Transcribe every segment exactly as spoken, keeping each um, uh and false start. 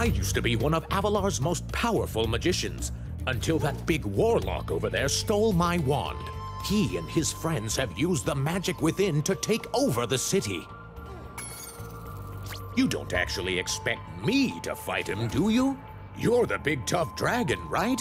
I used to be one of Avalar's most powerful magicians, until that big warlock over there stole my wand. He and his friends have used the magic within to take over the city. You don't actually expect me to fight him, do you? You're the big tough dragon, right?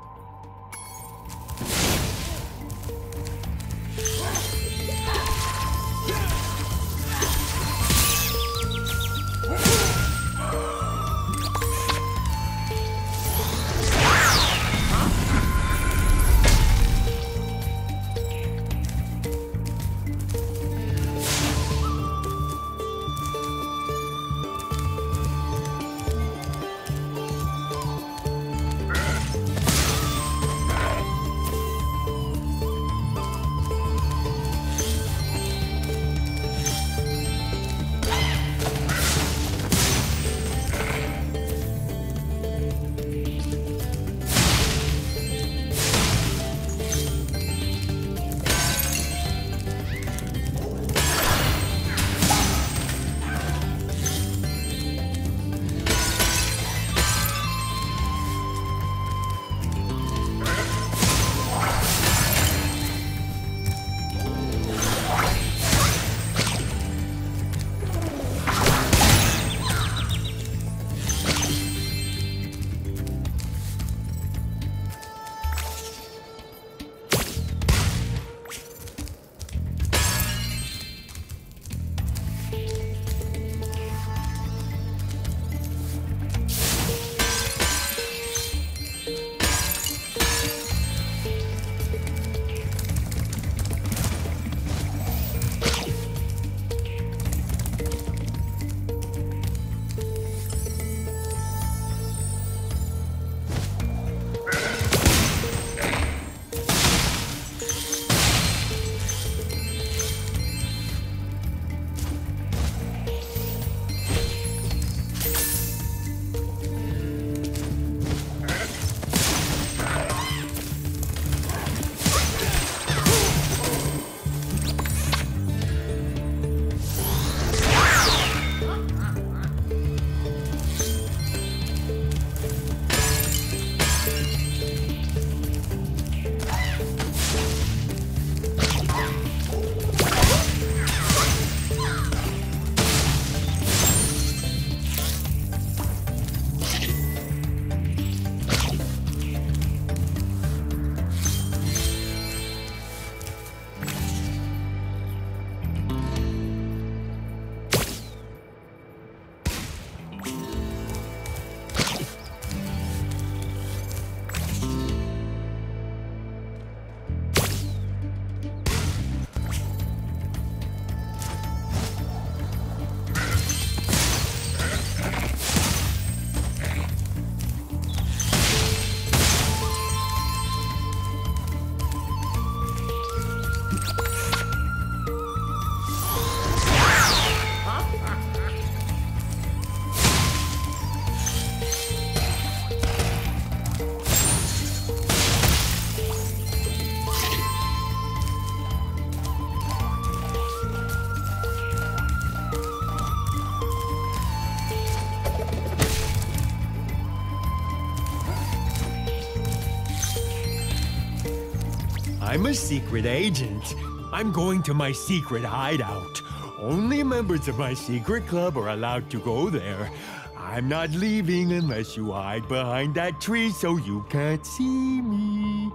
I'm a secret agent. I'm going to my secret hideout. Only members of my secret club are allowed to go there. I'm not leaving unless you hide behind that tree so you can't see me.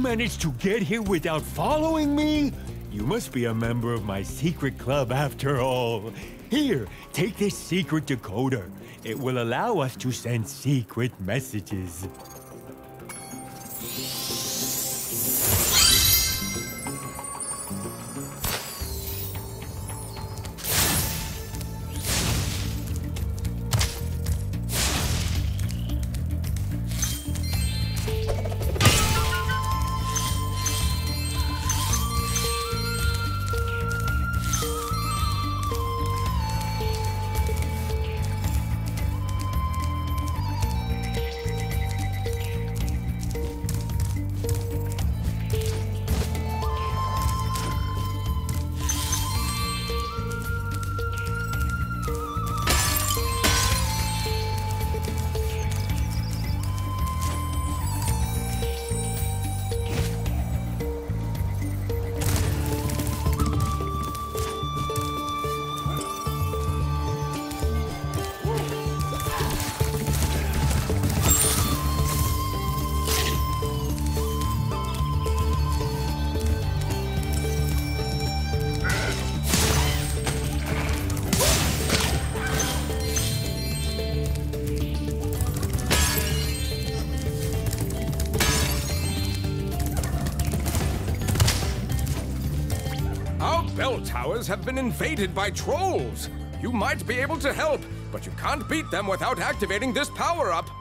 managed to get here without following me? You must be a member of my secret club after all. Here, take this secret decoder. It will allow us to send secret messages. Bell towers have been invaded by trolls. You might be able to help, but you can't beat them without activating this power-up.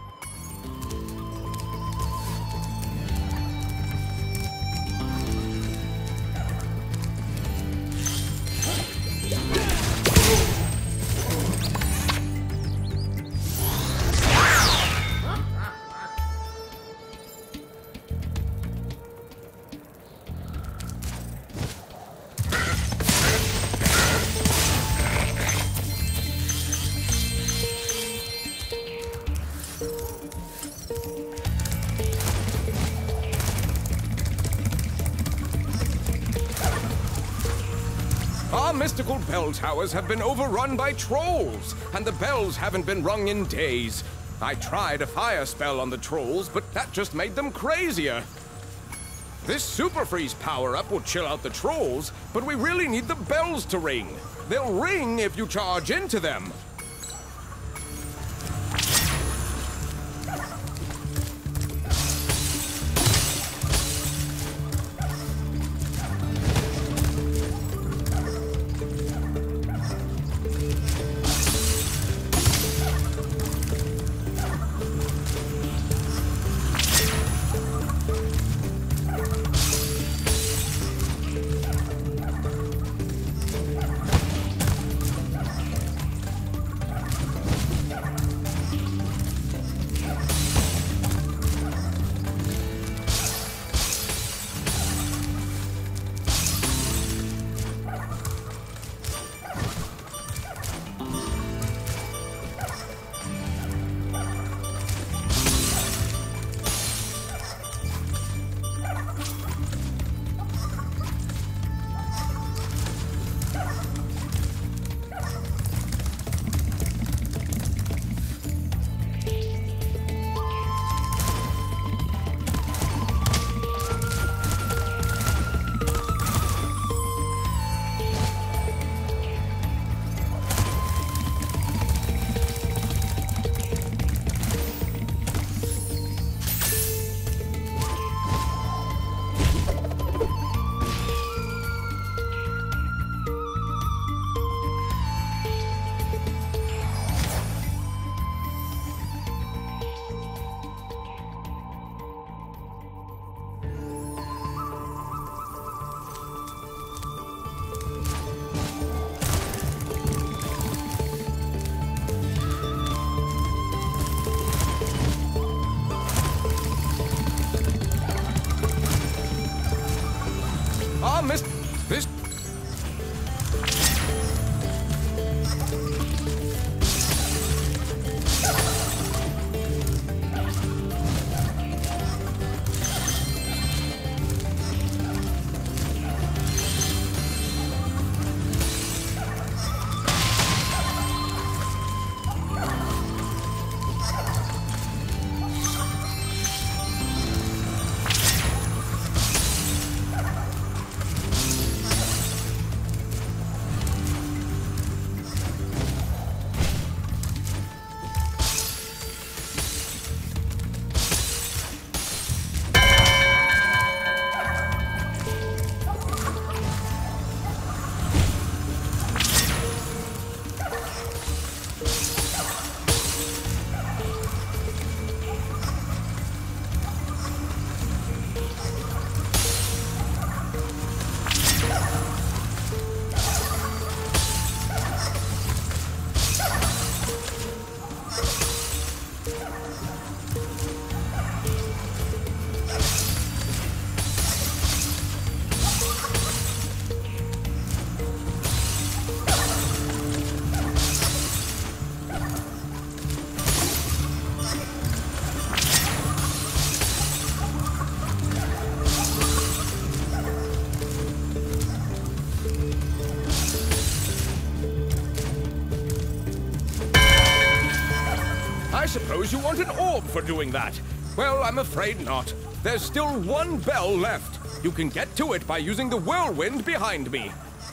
Our mystical bell towers have been overrun by trolls, and the bells haven't been rung in days. I tried a fire spell on the trolls, but that just made them crazier. This Super Freeze power-up will chill out the trolls, but we really need the bells to ring. They'll ring if you charge into them. suppose you want an orb for doing that. Well, I'm afraid not. There's still one bell left. You can get to it by using the whirlwind behind me.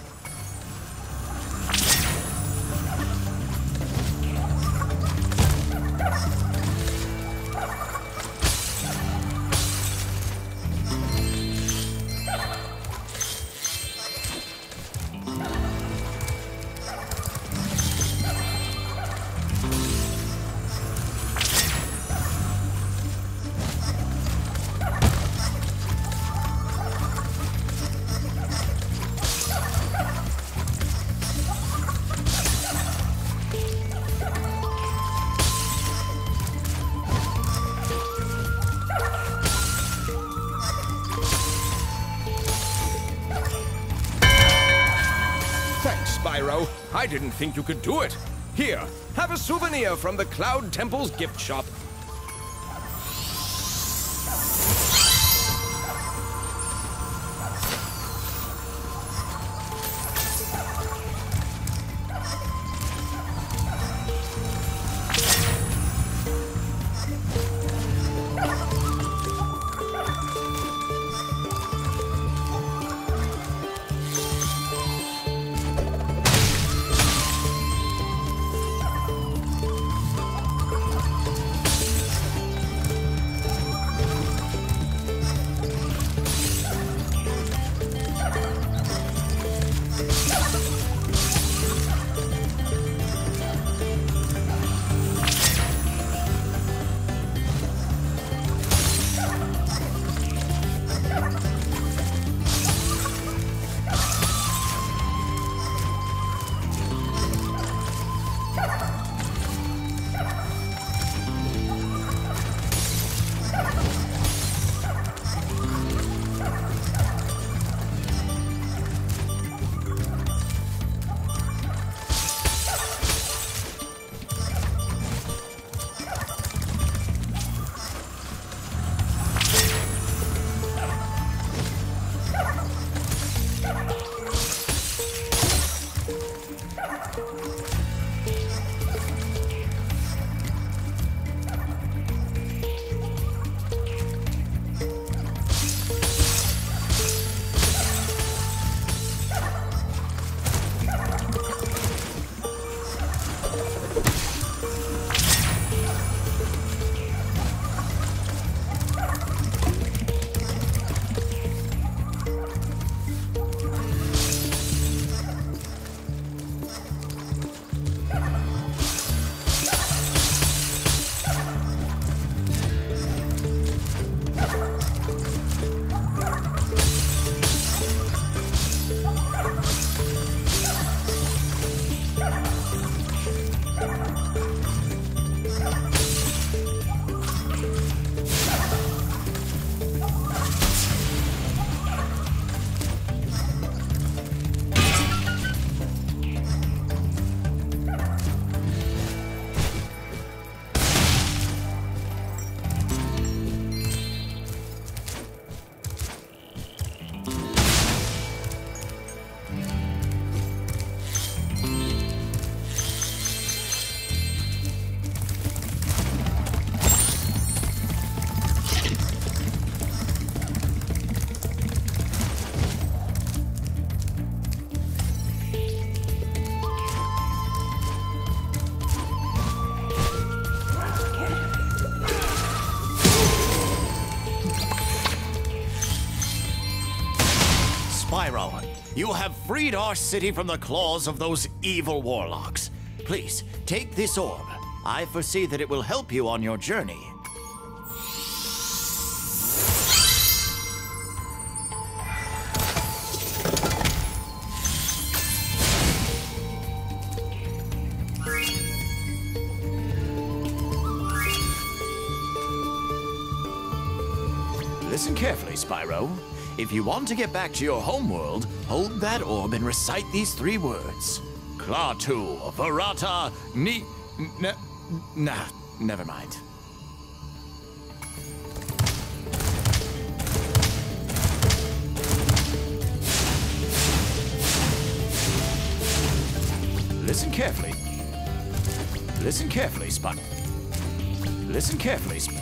Spyro. I didn't think you could do it. Here, have a souvenir from the Cloud Temple's gift shop. Spyro, you have freed our city from the claws of those evil warlocks. Please, take this orb. I foresee that it will help you on your journey. Listen carefully, Spyro. If you want to get back to your homeworld, hold that orb and recite these three words. Klaatu, Verata, Ni... N nah, never mind. Listen carefully. Listen carefully, Spyro. Listen carefully. Sp-